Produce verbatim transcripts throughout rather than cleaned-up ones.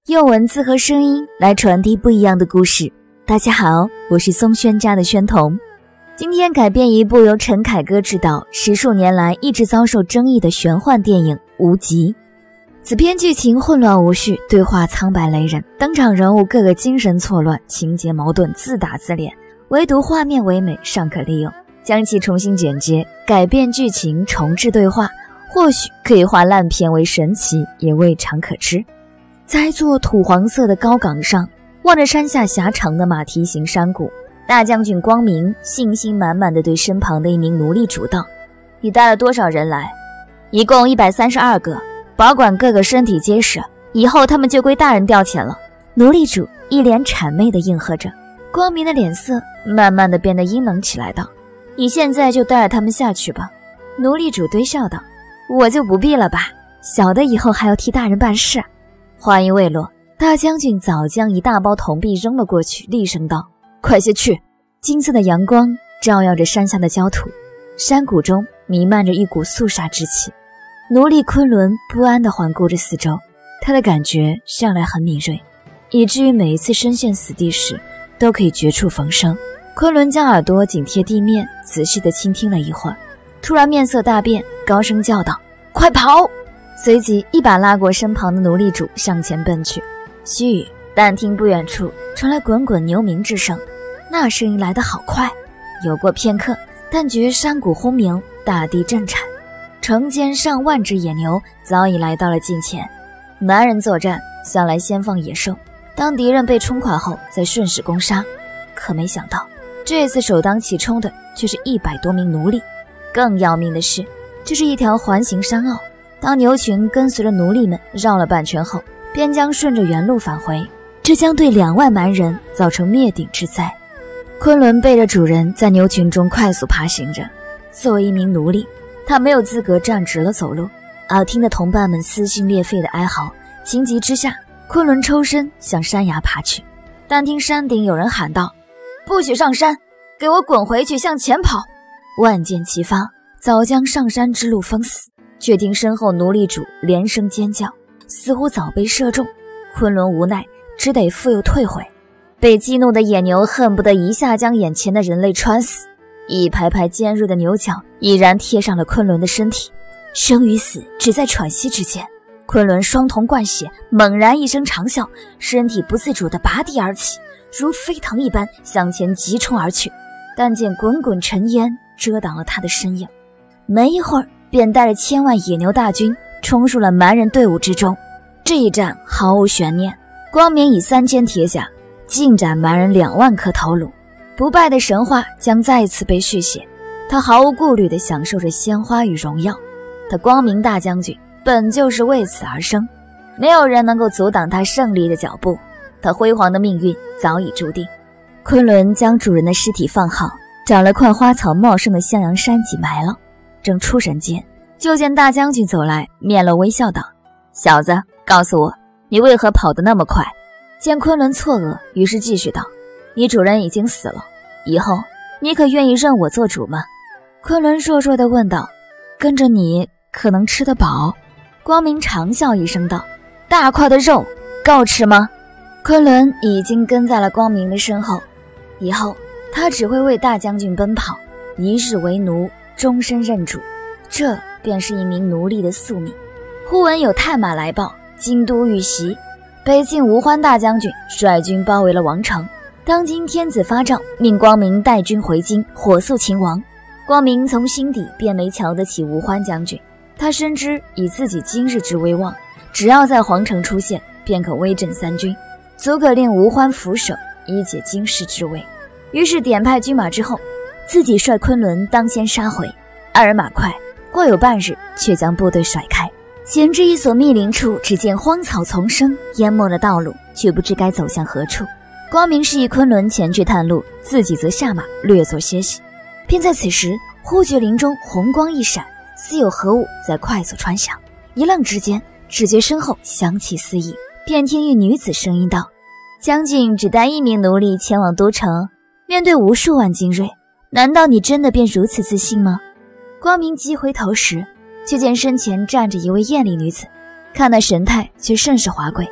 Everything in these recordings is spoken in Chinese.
用文字和声音来传递不一样的故事。大家好，我是松轩家的轩彤。今天改编一部由陈凯歌执导，十数年来一直遭受争议的玄幻电影《无极》。此片剧情混乱无序，对话苍白雷人，登场人物个个精神错乱，情节矛盾，自打自怜，唯独画面唯美，尚可利用。将其重新剪接，改变剧情，重置对话，或许可以化烂片为神奇，也未尝可知。在一座土黄色的高岗上，望着山下狭长的马蹄形山谷，大将军光明信心满满地对身旁的一名奴隶主道：“你带了多少人来？”“一共一百三十二个，保管个个身体结实，以后他们就归大人调遣了。”奴隶主一脸谄媚地应和着。光明的脸色慢慢地变得阴冷起来，道：“你现在就带着他们下去吧。”奴隶主堆笑道：“我就不必了吧，小的以后还要替大人办事。”话音未落，大将军早将一大包铜币扔了过去，厉声道：“快些去！”金色的阳光照耀着山下的焦土，山谷中弥漫着一股肃杀之气。奴隶昆仑不安地环顾着四周，他的感觉向来很敏锐，以至于每一次身陷死地时都可以绝处逢生。昆仑将耳朵紧贴地面，仔细地倾听了一会儿，突然面色大变，高声叫道：“快跑！”随即一把拉过身旁的奴隶主向前奔去。须臾，但听不远处传来滚滚牛鸣之声，那声音来得好快。有过片刻，但觉山谷轰鸣，大地震颤，成千上万只野牛早已来到了近前。蛮人作战向来先放野兽，当敌人被冲垮后再顺势攻杀，可没想到这次首当其冲的却是一百多名奴隶。更要命的是，这是一条环形山坳，当牛群跟随着奴隶们绕了半圈后，便将顺着原路返回，这将对两万蛮人造成灭顶之灾。昆仑背着主人在牛群中快速爬行着，作为一名奴隶，他没有资格站直了走路。耳听的同伴们撕心裂肺的哀嚎，情急之下，昆仑抽身向山崖爬去。但听山顶有人喊道：“不许上山，给我滚回去，向前跑！”万箭齐发，早将上山之路封死。却听身后奴隶主连声尖叫，似乎早被射中。昆仑无奈，只得复又退回。被激怒的野牛恨不得一下将眼前的人类穿死，一排排尖锐的牛角已然贴上了昆仑的身体。生与死只在喘息之间，昆仑双瞳灌血，猛然一声长啸，身体不自主地拔地而起，如飞腾一般向前急冲而去。但见滚滚尘烟遮挡了他的身影，没一会儿便带着千万野牛大军冲入了蛮人队伍之中。这一战毫无悬念，光明以三千铁甲尽斩蛮人两万颗头颅，不败的神话将再一次被续写。他毫无顾虑地享受着鲜花与荣耀。他光明大将军本就是为此而生，没有人能够阻挡他胜利的脚步。他辉煌的命运早已注定。昆仑将主人的尸体放好，找了块花草茂盛的向阳山脊埋了。正出神间，就见大将军走来，面露微笑道：“小子，告诉我，你为何跑得那么快？”见昆仑错愕，于是继续道：“你主人已经死了，以后你可愿意认我做主吗？”昆仑弱弱地问道：“跟着你可能吃得饱？”光明长笑一声道：“大块的肉够吃吗？”昆仑已经跟在了光明的身后，以后他只会为大将军奔跑，一日为奴，终身认主，这便是一名奴隶的宿命。忽闻有探马来报，京都遇袭，北境吴欢大将军率军包围了王城。当今天子发诏，命光明带军回京，火速擒王。光明从心底便没瞧得起吴欢将军，他深知以自己今日之威望，只要在皇城出现，便可威震三军，足可令吴欢俯首，以解京师之危。于是点派军马之后，自己率昆仑当先杀回。二人马快，过有半日，却将部队甩开，行至一所密林处，只见荒草丛生，淹没了道路，却不知该走向何处。光明示意昆仑前去探路，自己则下马略作歇息。便在此时，忽觉林中红光一闪，似有何物在快速穿响。一愣之间，只觉身后香气四溢，便听一女子声音道：“将军只带一名奴隶前往都城，面对无数万精锐，难道你真的便如此自信吗？”光明急回头时，却见身前站着一位艳丽女子，看那神态却甚是华贵。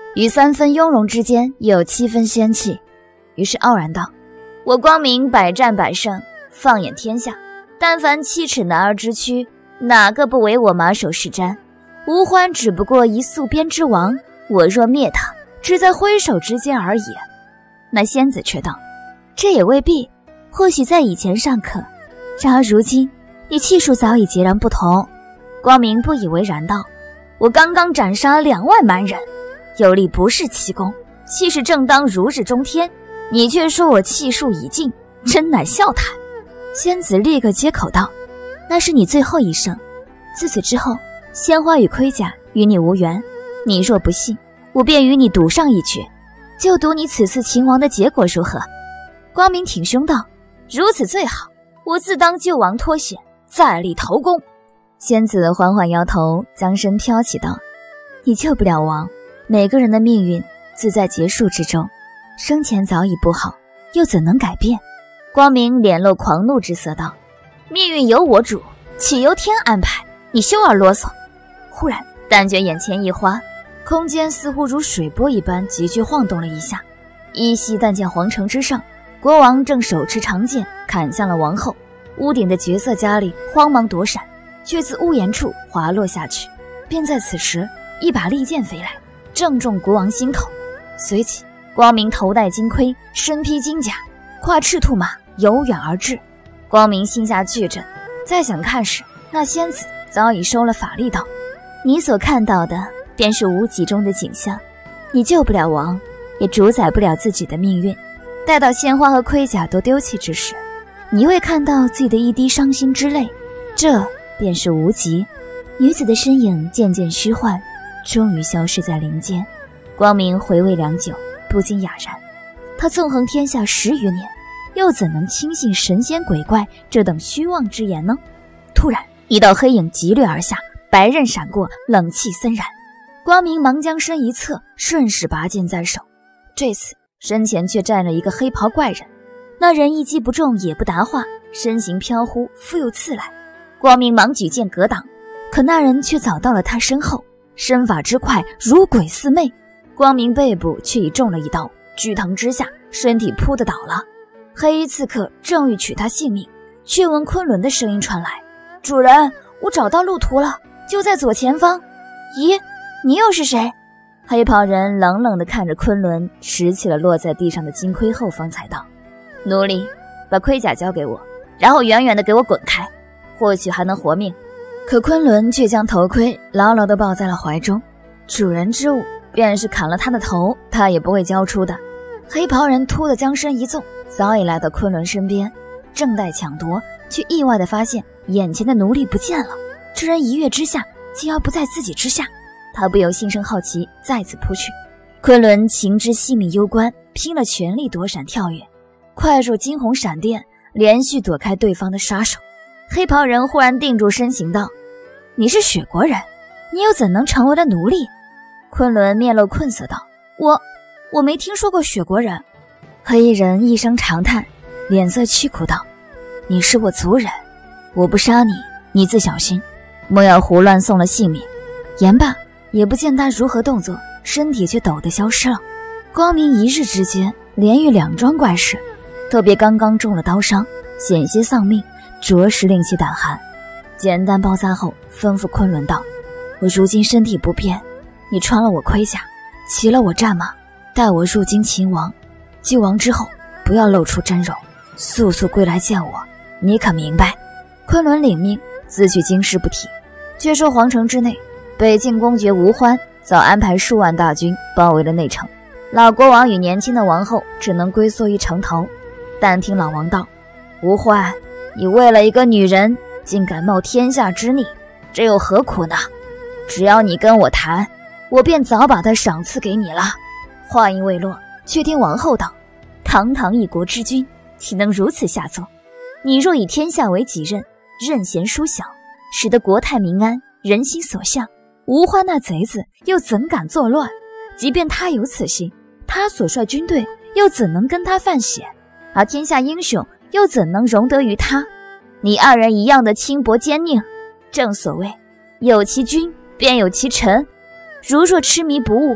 与三分雍容之间又有七分仙气，于是傲然道：我光明百战百胜，放眼天下，但凡七尺男儿之躯，哪个不为我马首是瞻？吴欢只不过一宿边之王，我若灭他，只在挥手之间而已。那仙子却道：这也未必，或许在以前尚可，然而如今你气数早已截然不同。光明不以为然道：我刚刚斩杀两万蛮人，有力不是奇功，气势正当如日中天，你却说我气数已尽，真乃笑谈。仙子立刻接口道：那是你最后一胜，自此之后，鲜花与盔甲与你无缘，你若不信，我便与你赌上一局，就赌你此次秦王的结果如何？光明挺胸道：如此最好，我自当救王脱险，再立头功。仙子缓缓摇头，将身飘起道：你救不了王，每个人的命运自在结束之中，生前早已不好，又怎能改变？光明脸露狂怒之色道：命运由我主，岂由天安排？你休而啰嗦。忽然但觉眼前一花，空间似乎如水波一般急剧晃动了一下，依稀但见皇城之上，国王正手持长剑砍向了王后，屋顶的绝色佳丽慌忙躲闪，却自屋檐处滑落下去。便在此时，一把利剑飞来，正中国王心口。随即光明头戴金盔，身披金甲，跨赤兔马由远而至。光明心下巨震，再想看时，那仙子早已收了法力道：你所看到的便是无极中的景象，你救不了王，也主宰不了自己的命运。待到鲜花和盔甲都丢弃之时，你会看到自己的一滴伤心之泪，这便是无极。女子的身影渐渐虚幻，终于消失在林间。光明回味良久，不禁哑然。他纵横天下十余年，又怎能轻信神仙鬼怪这等虚妄之言呢？突然一道黑影急掠而下，白刃闪过，冷气森然。光明忙将身一侧，顺势拔剑在手。这次身前却站着一个黑袍怪人，那人一击不中也不答话，身形飘忽，复又刺来。光明忙举剑格挡，可那人却早到了他身后，身法之快如鬼似魅。光明背部却已中了一刀，剧疼之下身体扑得倒了。黑衣刺客正欲取他性命，却闻昆仑的声音传来：主人，我找到路途了，就在左前方。咦，你又是谁？黑袍人冷冷地看着昆仑，拾起了落在地上的金盔后方才道：奴隶，把盔甲交给我，然后远远地给我滚开，或许还能活命。可昆仑却将头盔牢牢地抱在了怀中，主人之物便是砍了他的头，他也不会交出的。黑袍人突地将身一纵，早已来到昆仑身边，正待抢夺，却意外地发现眼前的奴隶不见了。这人一跃之下竟要不在自己之下，他不由心生好奇，再次扑去。昆仑情知性命攸关，拼了全力躲闪跳跃，快如惊鸿闪电，连续躲开对方的杀手。黑袍人忽然定住身形道：你是雪国人，你又怎能成为了奴隶？昆仑面露困色道：我我没听说过雪国人。黑衣人一声长叹，脸色凄苦道：你是我族人，我不杀你，你自小心，莫要胡乱送了性命。言罢，也不见他如何动作，身体却陡地消失了。光明一日之间连遇两桩怪事，特别刚刚中了刀伤，险些丧命，着实令其胆寒。简单包扎后，吩咐昆仑道：我如今身体不便，你穿了我盔甲，骑了我战马，带我入京秦王。救王之后，不要露出真容，速速归来见我，你可明白？昆仑领命，自去京师不提。却说皇城之内，北境公爵吴欢早安排数万大军包围了内城，老国王与年轻的王后只能龟缩于城头。但听老王道：吴欢，你为了一个女人竟敢冒天下之逆，这又何苦呢？只要你跟我谈，我便早把她赏赐给你了。话音未落，却听王后道：堂堂一国之君，岂能如此下作？你若以天下为己任，任贤淑小，使得国泰民安，人心所向，吴欢那贼子又怎敢作乱？即便他有此心，他所率军队又怎能跟他犯险？而天下英雄又怎能容得于他？你二人一样的轻薄奸佞。正所谓有其君便有其臣，如若痴迷不悟，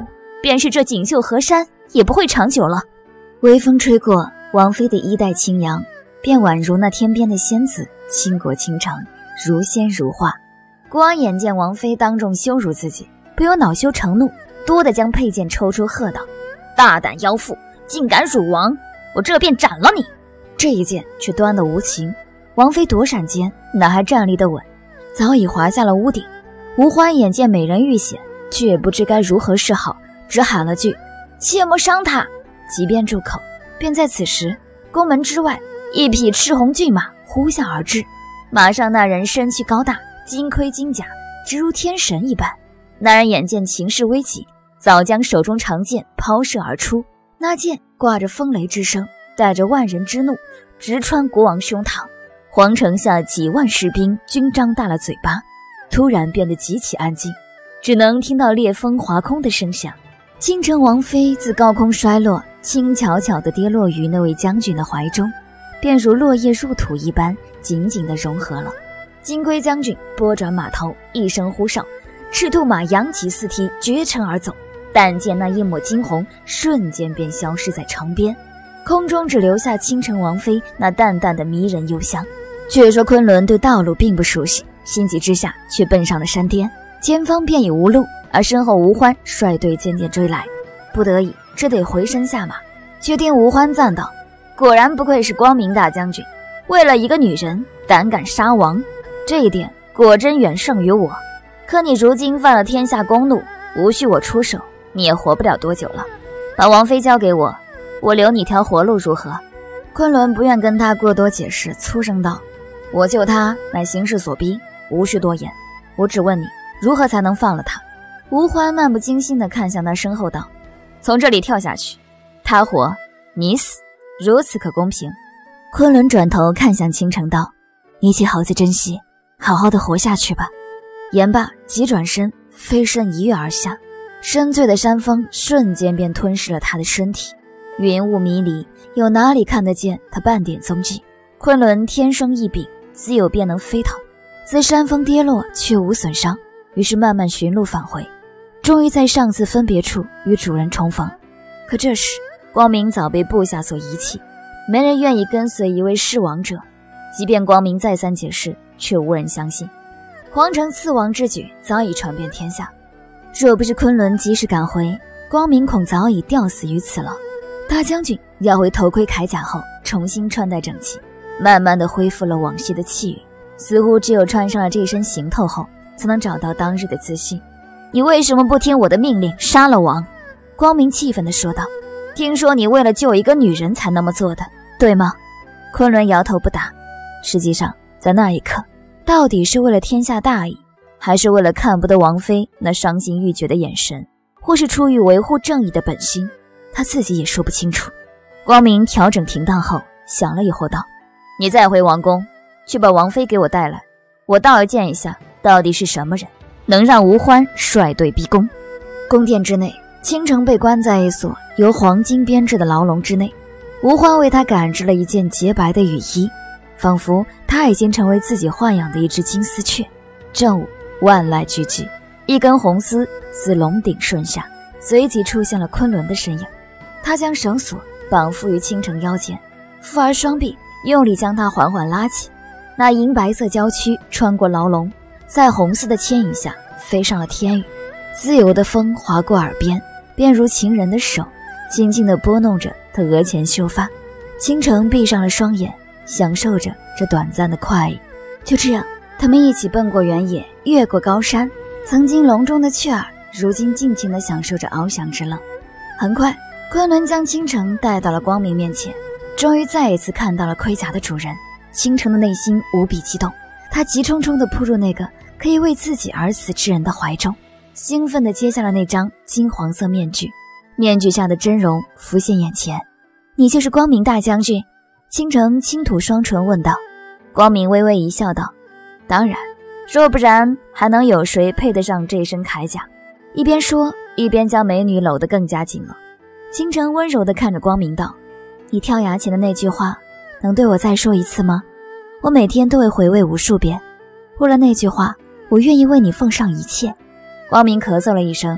便是这锦绣河山也不会长久了。微风吹过，王妃的衣带轻扬，便宛如那天边的仙子，倾国倾城，如仙如画。国王眼见王妃当众羞辱自己，不由恼羞成怒，多地将佩剑抽出，喝道：大胆妖妇，竟敢辱王，我这便斩了你！这一剑却端得无情，王妃躲闪间哪还站立得稳，早已滑下了屋顶。吴欢眼见美人遇险，却也不知该如何是好，只喊了句：切莫伤她！即便住口，便在此时，宫门之外一匹赤红骏马呼啸而至，马上那人身躯高大，金盔金甲，直如天神一般。那人眼见情势危急，早将手中长剑抛射而出，那剑挂着风雷之声，带着万人之怒，直穿国王胸膛。皇城下几万士兵均张大了嘴巴，突然变得极其安静，只能听到烈风划空的声响。倾城王妃自高空摔落，轻巧巧地跌落于那位将军的怀中，便如落叶入土一般，紧紧地融合了。金盔将军拨转马头，一声呼哨，赤兔马扬起四蹄，绝尘而走。但见那一抹金红瞬间便消失在城边，空中只留下倾城王妃那淡淡的迷人幽香。却说昆仑对道路并不熟悉，心急之下却奔上了山巅，前方便已无路，而身后吴欢率队渐渐追来，不得已只得回身下马。却听吴欢赞道：果然不愧是光明大将军，为了一个女人胆敢杀王，这一点果真远胜于我。可你如今犯了天下公怒，无需我出手，你也活不了多久了。把王妃交给我，我留你条活路如何？昆仑不愿跟他过多解释，粗声道：我救他乃形势所逼，无需多言，我只问你如何才能放了他。吴欢漫不经心地看向他身后道：从这里跳下去，他活你死，如此可公平。昆仑转头看向倾城道：你且好自珍惜，好好的活下去吧。言罢急转身，飞身一跃而下，深邃的山峰瞬间便吞噬了他的身体，云雾迷离，有哪里看得见他半点踪迹。昆仑天生异禀，自有便能飞腾，自山峰跌落却无损伤，于是慢慢寻路返回，终于在上次分别处与主人重逢。可这时光明早被部下所遗弃，没人愿意跟随一位弑王者，即便光明再三解释，却无人相信。皇城刺王之举早已传遍天下，若不是昆仑及时赶回，光明恐早已吊死于此了。大将军要回头盔铠甲后重新穿戴整齐，慢慢地恢复了往昔的气宇，似乎只有穿上了这身行头后，才能找到当日的自信。你为什么不听我的命令杀了王？光明气愤地说道。听说你为了救一个女人才那么做的，对吗？昆仑摇头不答。实际上在那一刻，到底是为了天下大义，还是为了看不得王妃那伤心欲绝的眼神，或是出于维护正义的本心，他自己也说不清楚。光明调整停当后想了以后道：你再回王宫，去把王妃给我带来，我倒要见一下到底是什么人能让吴欢率队逼宫。宫殿之内，倾城被关在一所由黄金编制的牢笼之内，吴欢为他赶制了一件洁白的雨衣，仿佛他已经成为自己豢养的一只金丝雀。正午万籁俱寂，一根红丝自龙顶顺下，随即出现了昆仑的身影。他将绳索绑缚于倾城腰间，扶而双臂，用力将他缓缓拉起。那银白色娇躯穿过牢笼，在红丝的牵引下飞上了天宇。自由的风划过耳边，便如情人的手轻轻地拨弄着他额前秀发。倾城闭上了双眼，享受着这短暂的快意。就这样，他们一起奔过原野，越过高山。曾经笼中的雀儿，如今尽情地享受着翱翔之乐。很快，昆仑将倾城带到了光明面前，终于再一次看到了盔甲的主人。倾城的内心无比激动，他急冲冲地扑入那个可以为自己而死之人的怀中，兴奋地揭下了那张金黄色面具。面具下的真容浮现眼前。你就是光明大将军？倾城轻吐双唇问道。光明微微一笑道：当然，若不然还能有谁配得上这身铠甲？一边说一边将美女搂得更加紧了。倾城温柔地看着光明道：你跳崖前的那句话能对我再说一次吗？我每天都会回味无数遍，为了那句话，我愿意为你奉上一切。光明咳嗽了一声，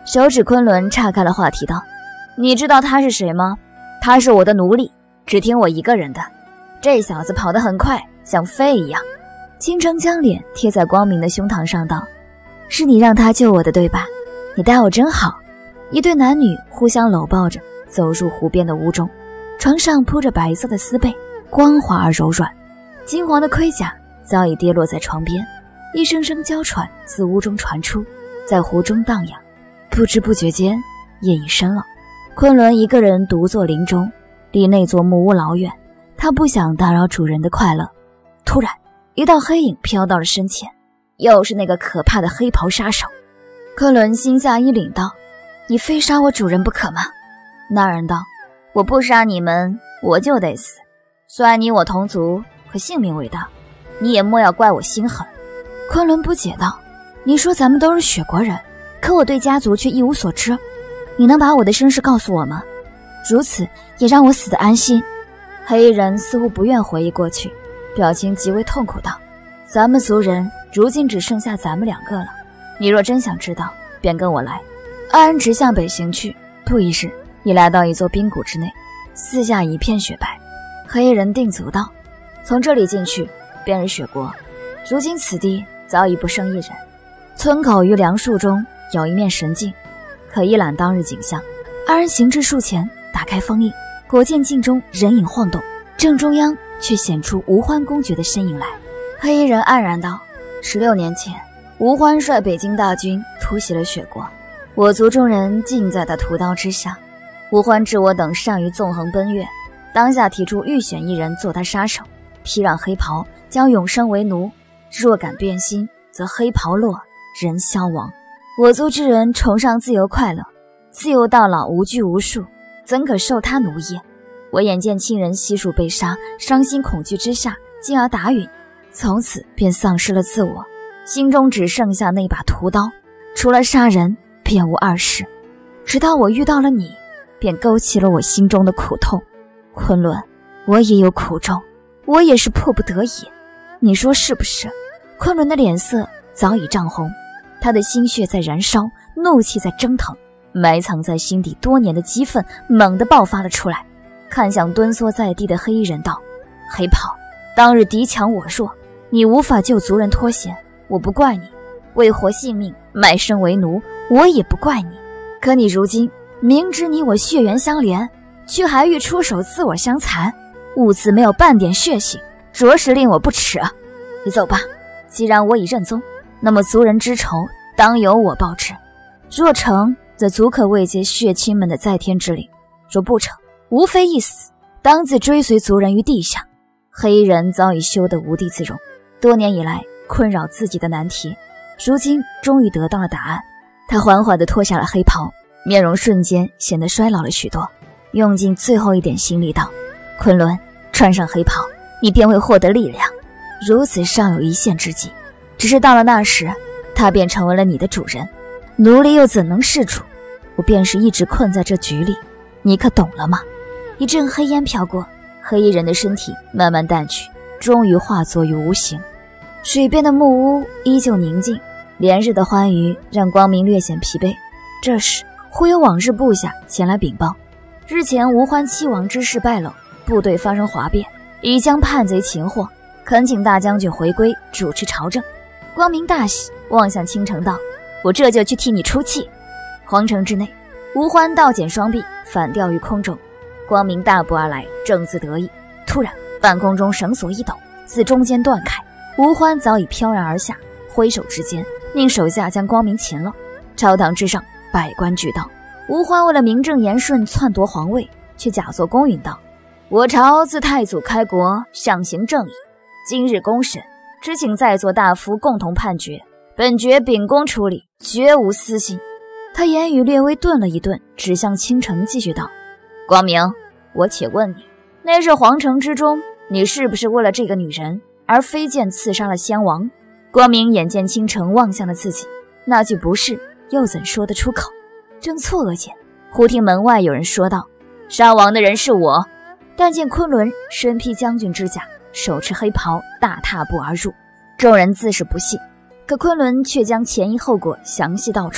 手指昆仑岔开了话题道：你知道他是谁吗？他是我的奴隶，只听我一个人的。这小子跑得很快，像飞一样。倾城将脸贴在光明的胸膛上道：是你让他救我的对吧？你待我真好。一对男女互相搂抱着走入湖边的屋中，床上铺着白色的丝被，光滑而柔软，金黄的盔甲早已跌落在床边，一声声娇喘自屋中传出，在湖中荡漾。不知不觉间夜已深了，昆仑一个人独坐林中，离那座木屋老远，他不想打扰主人的快乐。突然一道黑影飘到了身前，又是那个可怕的黑袍杀手。昆仑心下一凛道：你非杀我主人不可吗？那人道：我不杀你们我就得死，虽然你我同族，可性命为大，你也莫要怪我心狠。昆仑不解道：你说咱们都是雪国人，可我对家族却一无所知，你能把我的身世告诉我吗？如此也让我死得安心。黑衣人似乎不愿回忆过去，表情极为痛苦道：咱们族人如今只剩下咱们两个了，你若真想知道，便跟我来。二人直向北行去，不一时已来到一座冰谷之内，四下一片雪白。黑衣人定足道：从这里进去便是雪国，如今此地早已不剩一人，村口于梁树中有一面神镜，可一览当日景象。二人行至树前，打开封印，果见镜中人影晃动，正中央却显出吴欢公爵的身影来。黑衣人黯然道：十六年前吴欢率北京大军突袭了雪国，我族众人尽在他屠刀之下。吴欢知我等善于纵横奔越，当下提出欲选一人做他杀手，披上黑袍，将永生为奴，若敢变心，则黑袍落，人消亡。我族之人崇尚自由快乐，自由到老无拘无束，怎可受他奴役？我眼见亲人悉数被杀，伤心恐惧之下，进而打允，从此便丧失了自我，心中只剩下那把屠刀，除了杀人便无二事。直到我遇到了你，便勾起了我心中的苦痛。昆仑，我也有苦衷，我也是迫不得已，你说是不是？昆仑的脸色早已涨红，他的心血在燃烧，怒气在蒸腾，埋藏在心底多年的激愤猛地爆发了出来，看向蹲缩在地的黑衣人道：黑袍，当日敌强我弱，你无法救族人脱险，我不怪你，为活性命卖身为奴，我也不怪你。可你如今明知你我血缘相连，却还欲出手自我相残，兀自没有半点血性，着实令我不齿啊！你走吧，既然我已认宗，那么族人之仇当由我报之，若成则足可慰藉血亲们的在天之灵，若不成，无非一死，当自追随族人于地下。黑衣人早已羞得无地自容，多年以来困扰自己的难题，如今终于得到了答案。他缓缓地脱下了黑袍，面容瞬间显得衰老了许多，用尽最后一点心力道：昆仑，穿上黑袍，你便会获得力量，如此尚有一线之计，只是到了那时，他便成为了你的主人，奴隶又怎能是主？我便是一直困在这局里，你可懂了吗？一阵黑烟飘过，黑衣人的身体慢慢淡去，终于化作于无形。水边的木屋依旧宁静，连日的欢愉让光明略显疲惫。这时忽有往日部下前来禀报，日前吴欢七王之事败露，部队发生哗变，已将叛贼擒获，恳请大将军回归主持朝政。光明大喜，望向倾城道：我这就去替你出气。皇城之内，吴欢倒剪双臂，反吊于空中。光明大步而来，正自得意，突然半空中绳索一抖，自中间断开，吴欢早已飘然而下，挥手之间命手下将光明擒了。朝堂之上，百官俱到。吴欢为了名正言顺篡夺皇位，却假作公允道：我朝自太祖开国，相行正义，今日公审，只请在座大夫共同判决，本爵秉公处理，绝无私心。他言语略微顿了一顿，指向倾城继续道：光明，我且问你，那日皇城之中，你是不是为了这个女人而飞剑刺杀了先王？光明眼见倾城望向了自己，那句不是又怎说得出口？正错愕间，忽听门外有人说道：杀王的人是我。但见昆仑身披将军之甲，手持黑袍，大踏步而入。众人自是不信，可昆仑却将前因后果详细道出。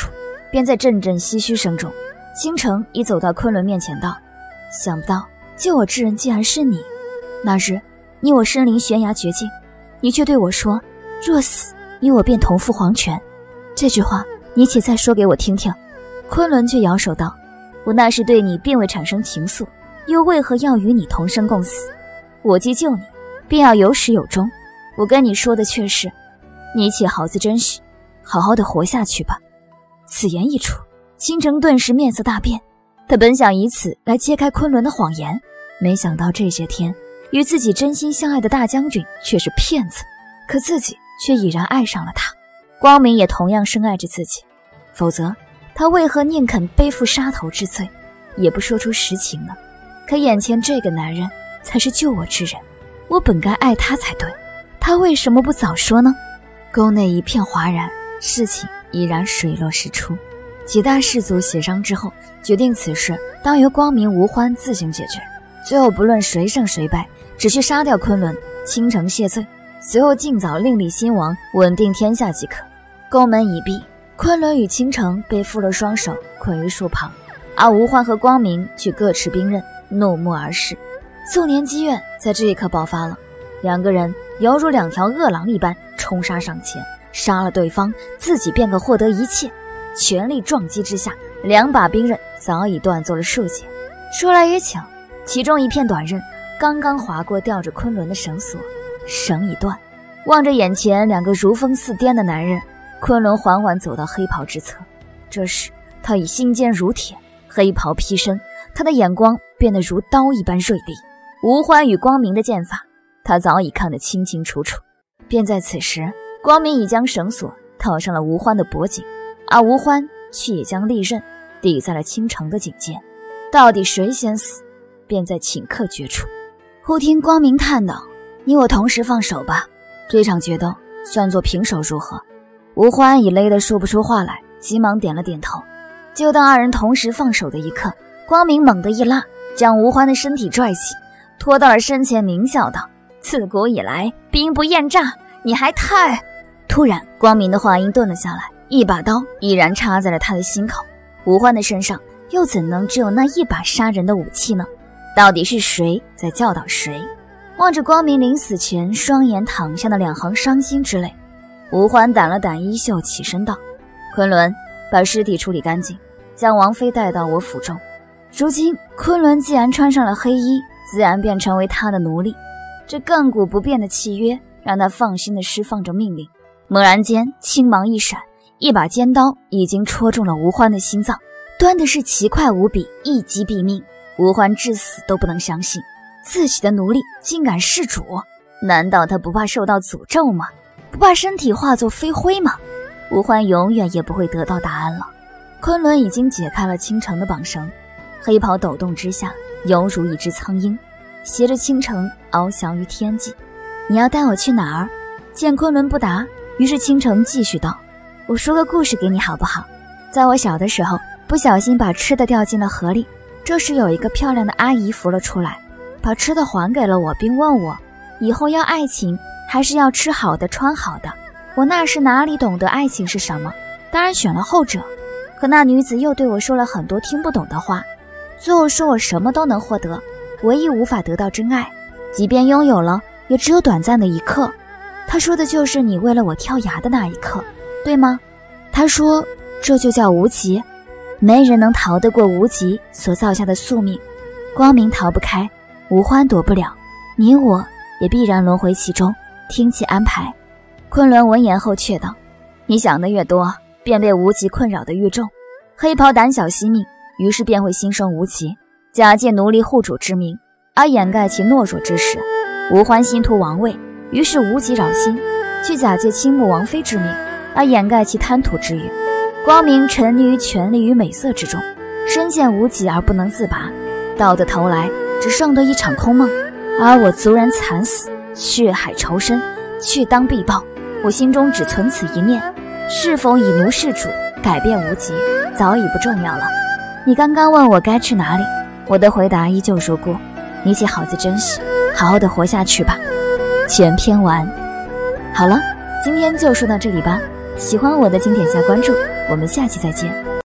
便在阵阵唏嘘声中，倾城已走到昆仑面前道：想不到救我之人竟然是你。那日你我身临悬崖绝境，你却对我说若死你我便同赴黄泉，这句话你且再说给我听听。昆仑却摇手道：我那时对你并未产生情愫，又为何要与你同生共死？我既救你，便要有始有终。我跟你说的却是，你且好自珍惜，好好的活下去吧。此言一出，倾城顿时面色大变，他本想以此来揭开昆仑的谎言，没想到这些天与自己真心相爱的大将军却是骗子，可自己却已然爱上了他。光明也同样深爱着自己，否则他为何宁肯背负杀头之罪，也不说出实情呢？可眼前这个男人才是救我之人，我本该爱他才对，他为什么不早说呢？宫内一片哗然，事情已然水落石出。几大氏族协商之后，决定此事当由光明吴欢自行解决。最后不论谁胜谁败，只需杀掉昆仑，倾城谢罪，随后尽早另立新王，稳定天下即可。宫门已闭，昆仑与倾城被缚了双手，困于树旁，而吴欢和光明却各持兵刃，怒目而视。素年积怨在这一刻爆发了，两个人犹如两条恶狼一般冲杀上前，杀了对方，自己便可获得一切。全力撞击之下，两把兵刃早已断作了数节。说来也巧，其中一片短刃刚刚划过吊着昆仑的绳索，绳已断。望着眼前两个如疯似癫的男人，昆仑缓缓走到黑袍之侧。这时他已心坚如铁，黑袍披身，他的眼光变得如刀一般锐利。吴欢与光明的剑法他早已看得清清楚楚。便在此时，光明已将绳索套上了吴欢的脖颈，而吴欢却也将利刃抵在了倾城的颈间。到底谁先死，便在顷刻决出。忽听光明叹道：你我同时放手吧，这场决斗算作平手如何？吴欢已累得说不出话来，急忙点了点头。就当二人同时放手的一刻，光明猛地一拉，将吴欢的身体拽起，拖到了身前，狞笑道：自古以来兵不厌诈，你还太……突然光明的话音顿了下来，一把刀毅然插在了他的心口。吴欢的身上又怎能只有那一把杀人的武器呢？到底是谁在教导谁？望着光明临死前双眼淌下的两行伤心之泪，吴欢掸了掸衣袖，起身道：昆仑，把尸体处理干净，将王妃带到我府中。如今昆仑既然穿上了黑衣，自然便成为他的奴隶。这亘古不变的契约让他放心地释放着命令。猛然间青芒一闪，一把尖刀已经戳中了吴欢的心脏，端的是奇快无比，一击毙命。吴欢至死都不能相信自己的奴隶竟敢弑主，难道他不怕受到诅咒吗？不怕身体化作飞灰吗？吴欢永远也不会得到答案了。昆仑已经解开了倾城的绑绳，黑袍抖动之下犹如一只苍鹰，携着倾城翱翔于天际。你要带我去哪儿？见昆仑不答，于是倾城继续道：我说个故事给你好不好？在我小的时候，不小心把吃的掉进了河里，这时有一个漂亮的阿姨浮了出来，把吃的还给了我，并问我以后要爱情还是要吃好的穿好的。我那时哪里懂得爱情是什么，当然选了后者。可那女子又对我说了很多听不懂的话，最后说我什么都能获得，唯一无法得到真爱，即便拥有了也只有短暂的一刻。她说的就是你为了我跳崖的那一刻，对吗？她说这就叫无极，没人能逃得过无极所造下的宿命。光明逃不开，吴欢躲不了，你我也必然轮回其中，听其安排。昆仑闻言后却道：你想的越多，便被无极困扰的越重。黑袍胆小惜命，于是便会心生无极，假借奴隶护主之名，而掩盖其懦弱之实。吴欢心图王位，于是无极扰心，去假借倾慕王妃之名，而掩盖其贪图之欲。光明沉溺于权力与美色之中，深陷无极而不能自拔，到的头来只剩得一场空梦。而我族人惨死，血海仇深，去当必报。我心中只存此一念，是否以奴弑主，改变无极，早已不重要了。你刚刚问我该去哪里，我的回答依旧如故，你且好自珍惜，好好的活下去吧。全篇完。好了，今天就说到这里吧。喜欢我的请点下关注，我们下期再见。